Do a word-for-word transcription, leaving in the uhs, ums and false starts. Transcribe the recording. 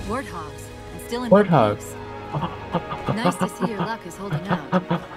Warthogs, and still in one Warthogs. piece. Nice to see your luck is holding out.